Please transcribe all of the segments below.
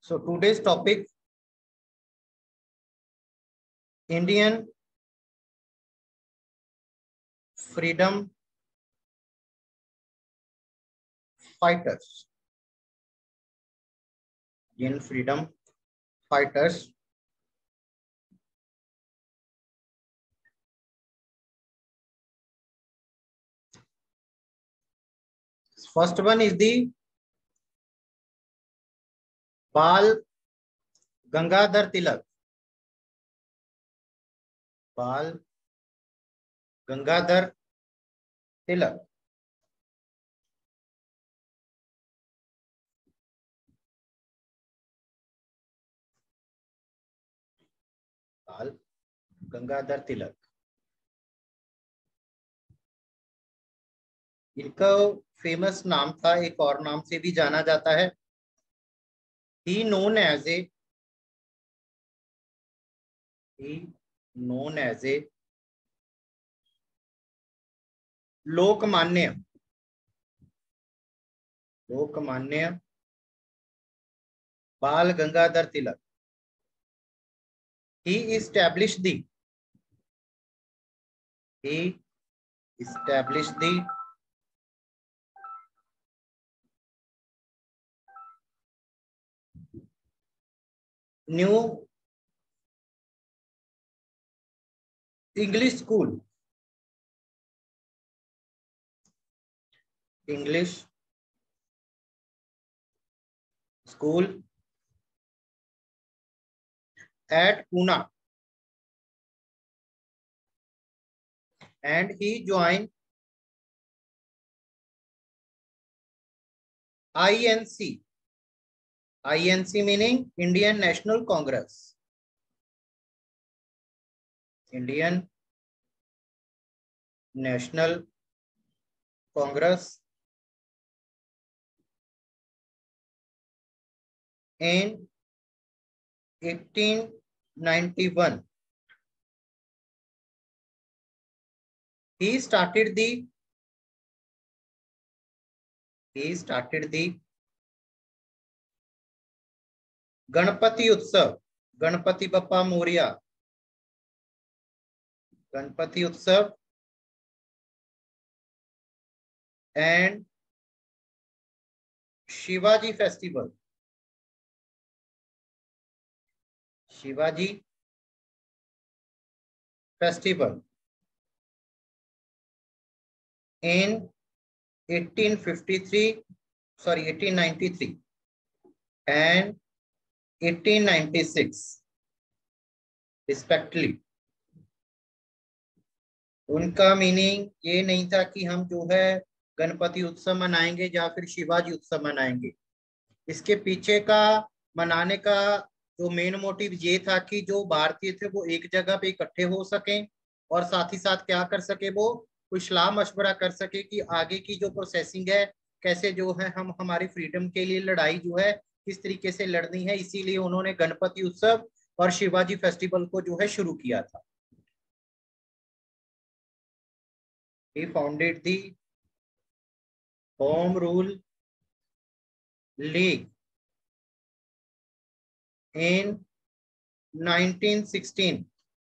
So today's topic, Indian freedom fighters. Indian freedom fighters. First one is the Bal Gangadhar Tilak. Bal Gangadhar Tilak. बाल गंगाधर तिलक। इनका famous नाम था, एक और नाम से भी जाना जाता है। He known as a Lokmanya बाल Gangadhar Tilak. He established the new English school at Pune, and he joined INC meaning Indian National Congress. Indian National Congress in 1891. He started the Ganpati उत्सव, Ganpati Bappa Moriya, Ganpati Utsav and Shivaji festival, in 1893 and 1896 respectively. उनका meaning ये नहीं था कि हम जो है गणपति उत्सव मनाएंगे या फिर शिवाजी उत्सव मनाएंगे। इसके पीछे का मनाने का जो मेन मोटिव ये था कि जो भारतीय थे वो एक जगह पे इकट्ठे हो सकें और साथ ही साथ क्या कर सके, वो कोई सलाह मशवरा कर सके कि आगे की जो प्रोसेसिंग है, कैसे जो है हम हमारी फ्रीडम के लिए लड़ाई जो है किस तरीके से लड़नी है। इसीलिए उन्होंने गणपति उत्सव और शिवाजी फेस्टिवल को जो है शुरू किया था। He founded the Home Rule League in 1916.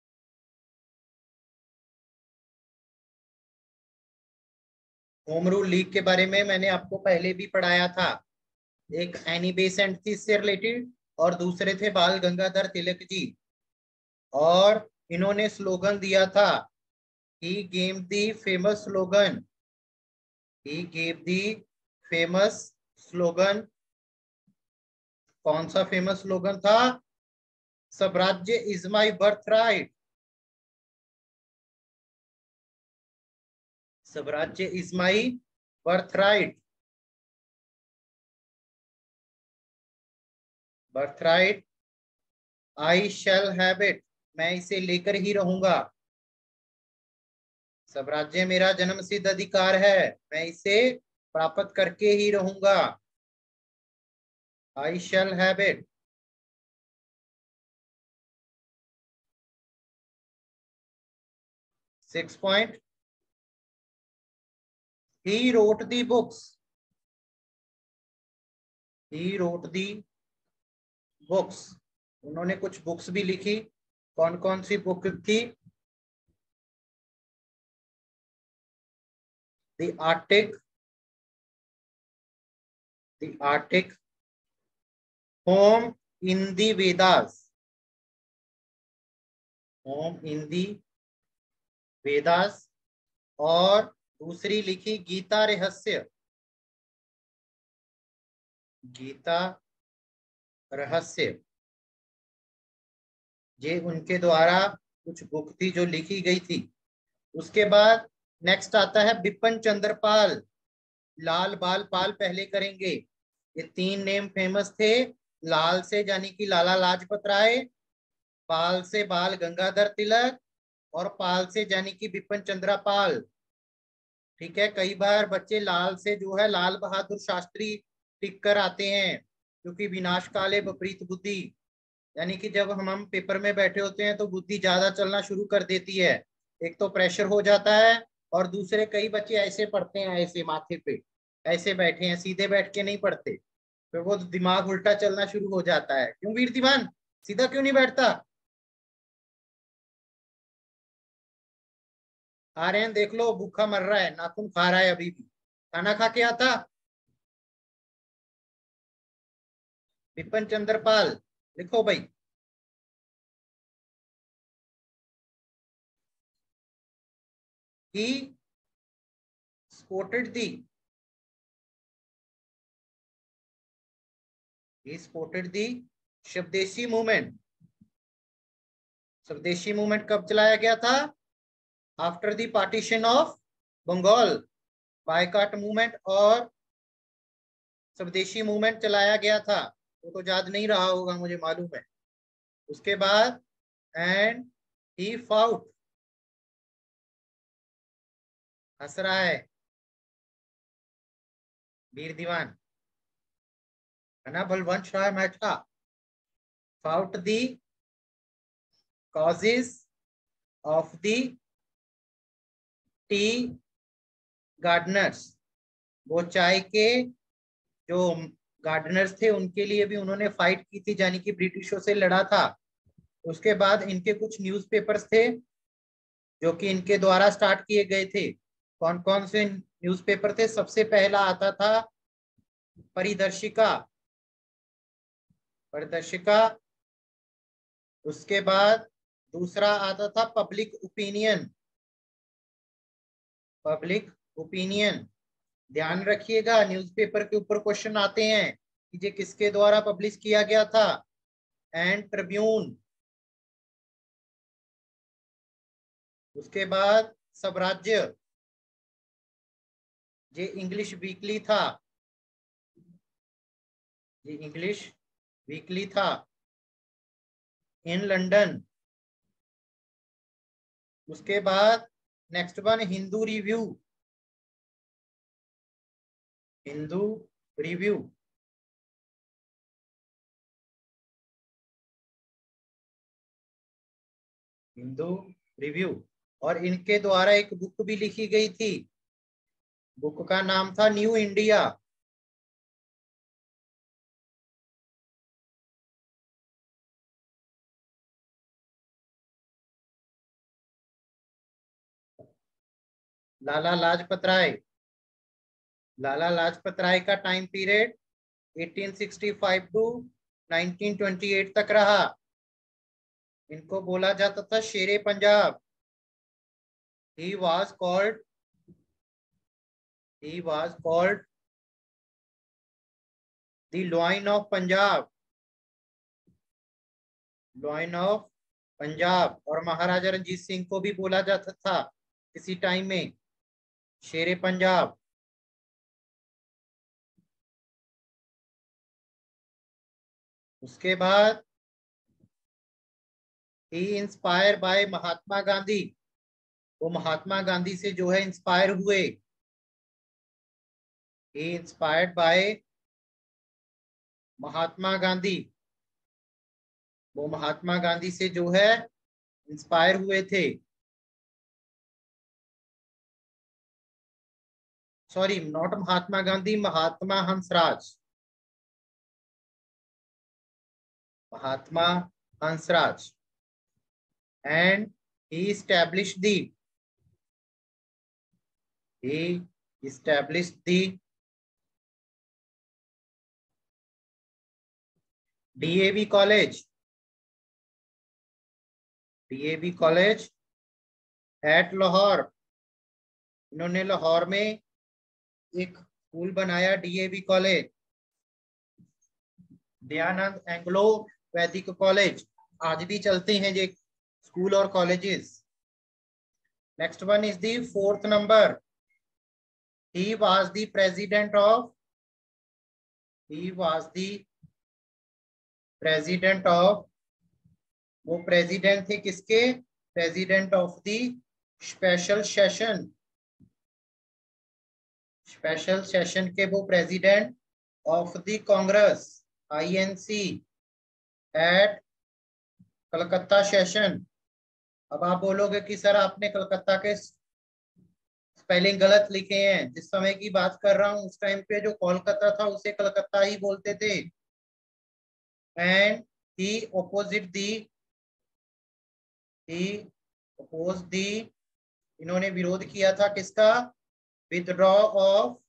Home rule league के बारे में मैंने आपको पहले भी पढ़ाया था। एक एनी बेसेंट थी इससे रिलेटेड और दूसरे थे बाल गंगाधर तिलक जी, और इन्होंने स्लोगन दिया था, he gave the famous slogan, कौन सा फेमस स्लोगन था? Swarajya is my birthright, Swarajya is my birthright, I shall have it, मैं इसे लेकर ही रहूंगा। स्वराज्य मेरा जन्मसिद्ध अधिकार है, मैं इसे प्राप्त करके ही रहूंगा। I shall have it. 6 point, he wrote the books, उन्होंने कुछ बुक्स भी लिखी। कौन कौन सी बुक थी? The Arctic, the Arctic, home in the Vedas, home in the Vedas, और दूसरी लिखी गीता रहस्य, गीता रहस्य। ये उनके द्वारा कुछ बुक थी जो लिखी गई थी। उसके बाद नेक्स्ट आता है बिपिन चंद्र पाल, लाल बाल पाल पहले करेंगे। ये तीन नेम फेमस थे। लाल से यानी कि लाला लाजपत राय, पाल से बाल गंगाधर तिलक, और पाल से यानी कि बिपिन चंद्र पाल। ठीक है, कई बार बच्चे लाल से जो है लाल बहादुर शास्त्री टिक कर आते हैं, क्योंकि विनाश काले विपरीत बुद्धि, यानी कि जब हम पेपर में बैठे होते हैं तो बुद्धि ज्यादा चलना शुरू कर देती है। एक तो प्रेशर हो जाता है, और दूसरे कई बच्चे ऐसे पढ़ते हैं, ऐसे माथे पे ऐसे बैठे हैं, सीधे बैठ के नहीं पढ़ते, फिर वो दिमाग उल्टा चलना शुरू हो जाता है। क्यों वीर दीवान, सीधा क्यों नहीं बैठता? आ रहे हैं, देख लो, भूखा मर रहा है, नाखून खा रहा है अभी भी। खाना खा के आता। बिपिन चंद्र पाल, लिखो भाई। ही स्पोर्टेड दी, ही स्पोर्टेड दी स्वदेशी मूवमेंट। स्वदेशी मूवमेंट कब चलाया गया था? After the partition of Bengal, boycott movement और स्वदेशी मूवमेंट चलाया गया था। वो तो याद नहीं रहा होगा, मुझे मालूम है। उसके बाद एंड ही फाउट, हंस रहा है वीर दीवान, है ना? Balwant Rai Mehta fought the causes of the tea gardeners. वो चाय के जो गार्डनर्स थे उनके लिए भी उन्होंने फाइट की थी, यानी कि ब्रिटिशों से लड़ा था। उसके बाद इनके कुछ न्यूज़पेपर्स थे जो कि इनके द्वारा स्टार्ट किए गए थे। कौन कौन से न्यूज़पेपर थे? सबसे पहला आता था परिदर्शिका, परिदर्शिका। उसके बाद दूसरा आता था पब्लिक ओपिनियन, पब्लिक ओपिनियन। ध्यान रखिएगा, न्यूज़पेपर के ऊपर क्वेश्चन आते हैं कि ये किसके द्वारा पब्लिश किया गया था। And Tribune. उसके बाद स्वराज्य, ये इंग्लिश वीकली था, ये इंग्लिश वीकली था इन लंदन। उसके बाद next one Hindu review, Hindu review. Hindu review, और इनके द्वारा एक बुक भी लिखी गई थी, बुक का नाम था न्यू इंडिया। लाला लाजपत राय, लाला लाजपत राय का टाइम पीरियड 1865 टू 1928 तक रहा। इनको बोला जाता था शेरे Punjab. He was called, he was called the lion of Punjab, lion of Punjab. और महाराजा रंजीत सिंह को भी बोला जाता था किसी टाइम में शेरे पंजाब। उसके बाद he inspire by Mahatma Gandhi, वो महात्मा गांधी से जो है इंस्पायर हुए। He inspired by Mahatma Gandhi, वो महात्मा गांधी से जो है इंस्पायर हुए थे। Sorry, not Mahatma Gandhi, Mahatma Hansraj. Mahatma Hansraj, and he established the DAV college at Lahore. इन्होंने लाहौर में एक स्कूल बनाया, DAV college, Dayanand Anglo Vedic college. आज भी चलते हैं ये स्कूल और colleges. Next one is the fourth number. he was the president of वो प्रेसिडेंट थे किसके? President of the special session के वो president of the Congress INC at Calcutta session. अब आप बोलोगे कि सर आपने कलकत्ता के स्पेलिंग गलत लिखे हैं। जिस समय की बात कर रहा हूं उस टाइम पे जो कोलकाता था उसे कलकत्ता ही बोलते थे। एंड he opposed the इन्होंने विरोध किया था किसका? विड्रॉल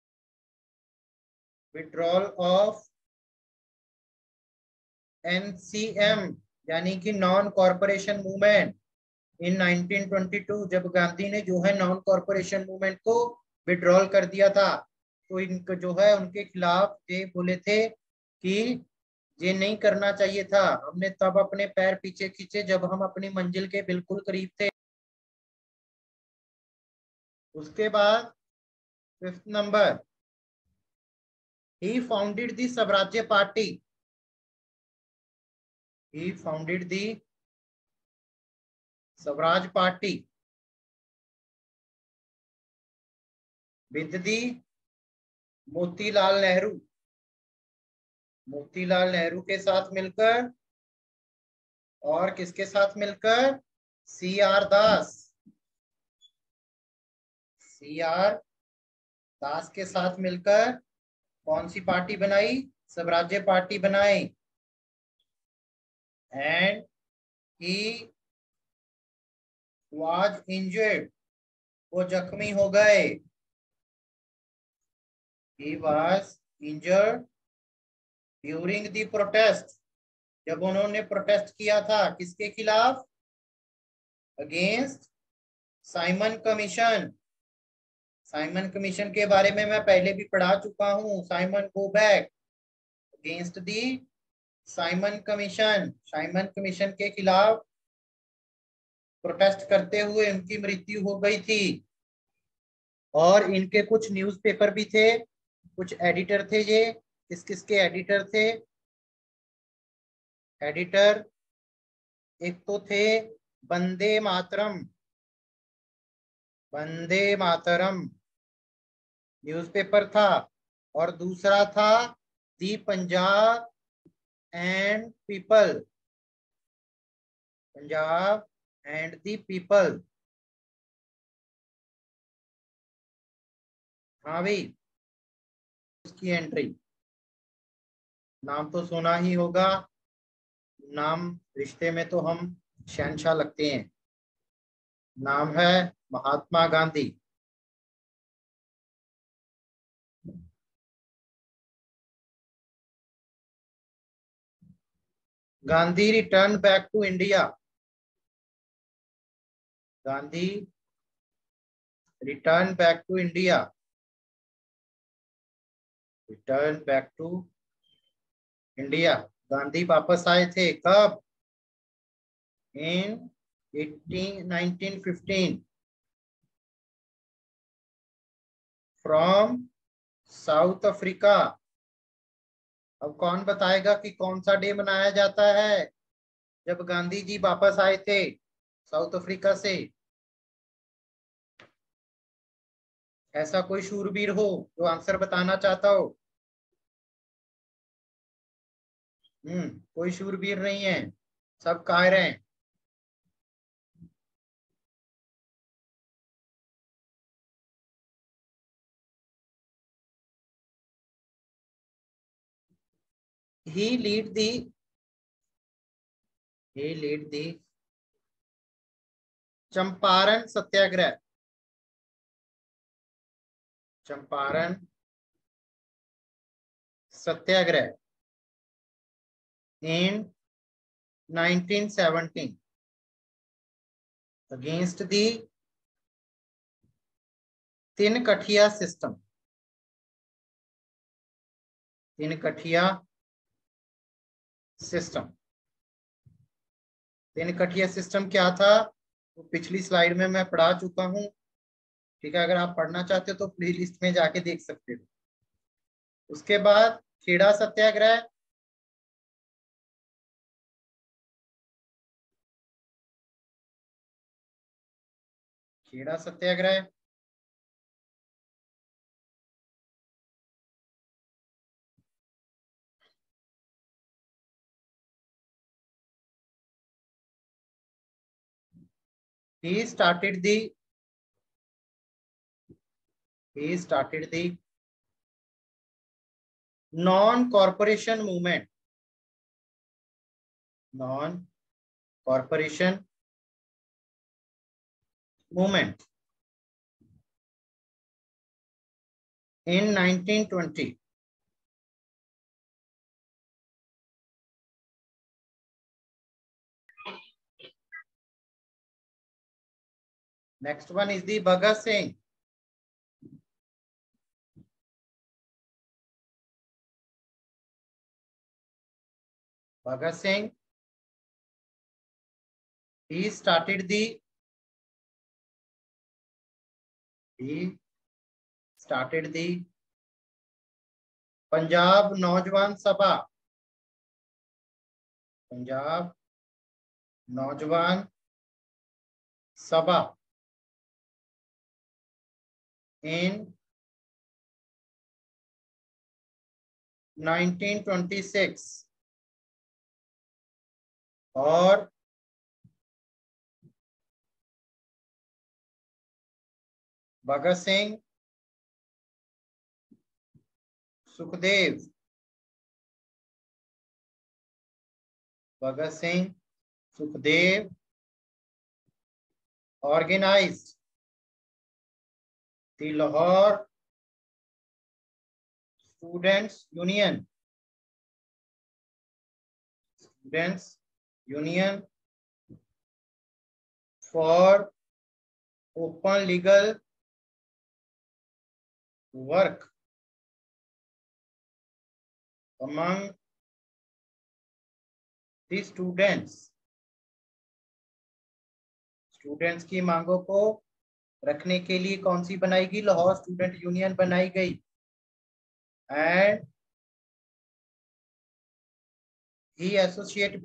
ऑफ NCM यानी कि नॉन कॉरपोरेशन मूवमेंट इन 1922। जब गांधी ने जो है नॉन कॉरपोरेशन मूवमेंट को विड्रॉल कर दिया था, तो इनको जो है उनके खिलाफ ये बोले थे कि ये नहीं करना चाहिए था। हमने तब अपने पैर पीछे खींचे जब हम अपनी मंजिल के बिल्कुल करीब थे। उसके बाद fifth number, he founded the Swarajya party. Swaraj party with the Motilal Nehru के साथ मिलकर, और किसके साथ मिलकर? CR दास के साथ मिलकर कौन सी पार्टी बनाई? स्वराज्य पार्टी बनाई। एंड ही वाज इंजर्ड, वो जख्मी हो गए। He was injured during the protest, जब उन्होंने प्रोटेस्ट किया था किसके खिलाफ? अगेंस्ट साइमन कमीशन के बारे में मैं पहले भी पढ़ा चुका हूं। Simon go back, against the Simon commission के खिलाफ प्रोटेस्ट करते हुए उनकी मृत्यु हो गई थी। और इनके कुछ न्यूज़पेपर भी थे, कुछ एडिटर थे। ये किस किस के एडिटर थे? एडिटर एक तो थे वंदे मातरम न्यूज़पेपर था, और दूसरा था the Punjab and the people. हाँ भाई, उसकी एंट्री, नाम तो सुना ही होगा। नाम रिश्ते में तो हम शहंशाह लगते हैं। नाम है Mahatma Gandhi. Gandhi return back to India. Gandhi return back to India. Gandhi वापस आए थे कब? In 1915 from South Africa. अब कौन बताएगा कि कौन सा डे मनाया जाता है जब गांधी जी वापस आए थे साउथ अफ्रीका से? ऐसा कोई शूरवीर हो जो आंसर बताना चाहता हो? कोई शूरवीर नहीं है, सब कायर हैं। He lead the he led the Champaran Satyagraha, Champaran Satyagraha in 1917 against the Tinkathia system. Tinkathia system, Tinkathia system क्या था वो पिछली स्लाइड में मैं पढ़ा चुका हूं। ठीक है, अगर आप पढ़ना चाहते हो तो प्ले लिस्ट में जाके देख सकते हो। उसके बाद खेड़ा सत्याग्रह, खेड़ा सत्याग्रह he started the non-corporation movement, non-corporation movement in 1920। Next one is the Bhagat Singh। Bhagat Singh, he started the Punjab नौजवान सभा, पंजाब नौजवान सभा in 1926 और Bhagat Singh, Sukhdev, Bhagat Singh Sukhdev organized the Lahore Students Union for open legal work among the students की मांगों को रखने के लिए कौन सी बनाई गई? लाहौर स्टूडेंट यूनियन बनाई गई। And he associated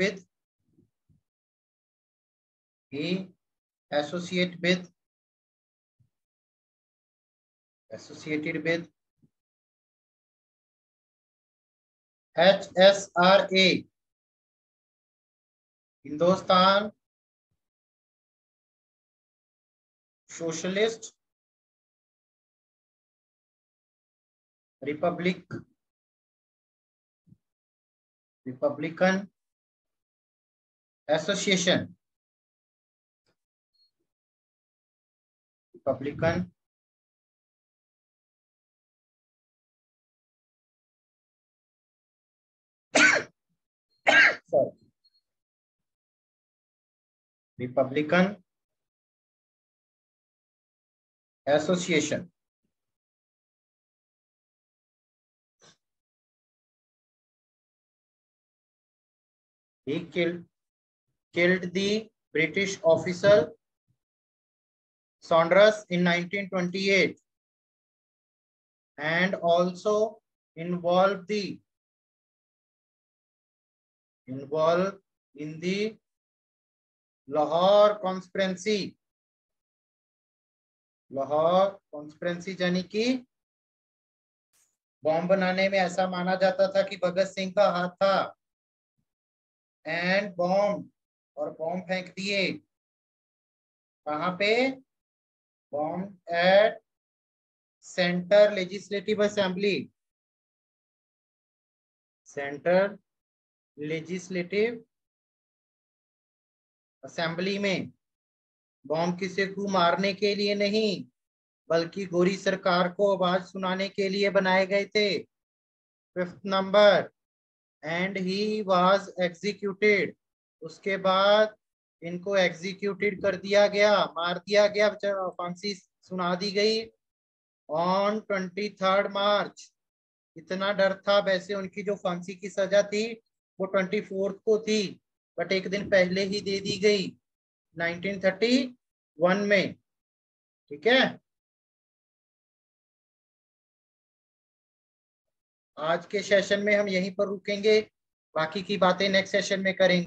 with HSRA, Hindustan socialist republican association, republican republican association. He killed the British officer Saunders in 1928 and also involved in the Lahore conspiracy। Lahore conspiracy यानी कि बॉम्ब बनाने में ऐसा माना जाता था कि भगत सिंह का हाथ था। एंड बॉम्ब फेंक दिए कहां पे? Bomb at centre legislative assembly, centre legislative assembly में। बॉम्ब किसी को मारने के लिए नहीं, बल्कि गोरी सरकार को आवाज सुनाने के लिए बनाए गए थे। 5th number, and he was executed. उसके बाद इनको एग्जीक्यूटेड कर दिया गया, मार दिया गया, फांसी सुना दी गई ऑन 23rd मार्च। इतना डर था, वैसे उनकी जो फांसी की सजा थी वो 24 को थी, बट एक दिन पहले ही दे दी गई 1931 में। ठीक है, आज के सेशन में हम यहीं पर रुकेंगे, बाकी की बातें नेक्स्ट सेशन में करेंगे।